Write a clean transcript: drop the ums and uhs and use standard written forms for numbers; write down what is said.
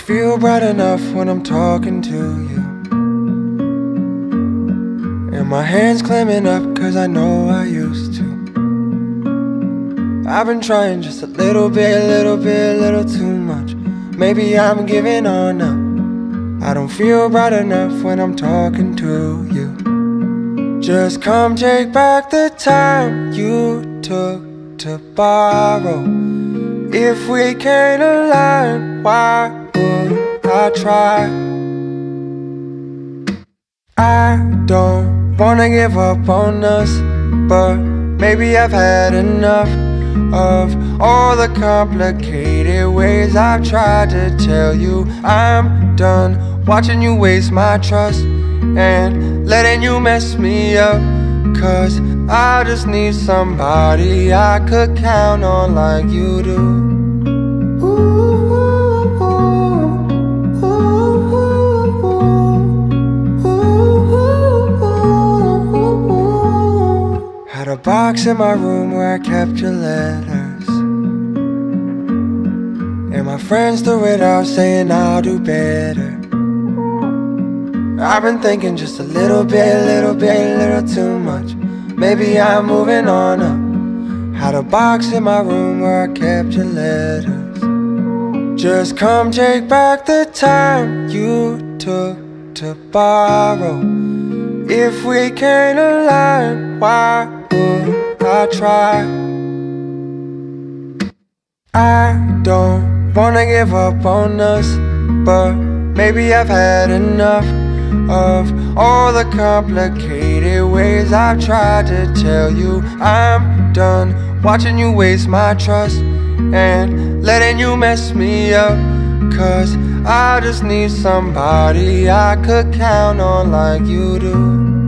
feel bright enough when I'm talking to you, and my hands clamming up cause I know I used to. I've been trying just a little bit, a little too much. Maybe I'm giving on up. I don't feel bright enough when I'm talking to you. Just come take back the time you took to borrow. If we can't align, why would I try? I don't wanna give up on us, but maybe I've had enough of all the complicated ways I've tried to tell you I'm done watching you waste my trust and letting you mess me up. Cause I just need somebody I could count on like you do. Ooh, ooh, ooh, ooh, ooh, ooh. Had a box in my room where I kept your letters, and my friends threw it out saying I'll do better. I've been thinking just a little too much. Maybe I'm moving on up. Had a box in my room where I kept your letters. Just come take back the time you took to borrow. If we can't align, why would I try? I don't wanna give up on us, but maybe I've had enough of all the complicated ways I've tried to tell you I'm done watching you waste my trust and letting you mess me up. Cause I just need somebody I could count on like you do.